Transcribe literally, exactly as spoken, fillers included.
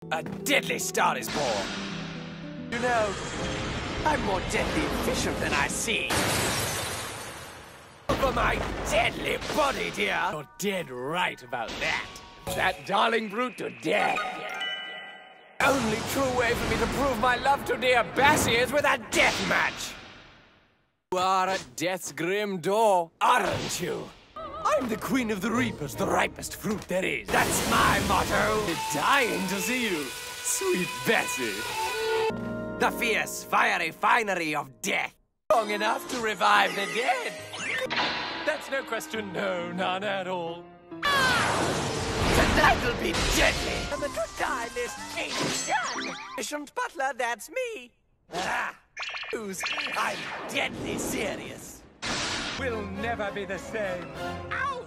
A deadly star is born. You know, I'm more deadly efficient than I seem. Over my deadly body, dear. You're dead right about that. That darling brute to death. Only true way for me to prove my love to dear Bessie is with a death match. You are at death's grim door, aren't you? I'm the queen of the reapers, the ripest fruit there is. That's my motto. Dying to see you, sweet Bessie. The fierce, fiery finery of death. Long enough to revive the dead. That's no question, no, none at all. Tonight will be deadly. And the to-die list ain't done. Efficient Butler, that's me. Ah, who's I'm deadly serious. We'll never be the same. Ow!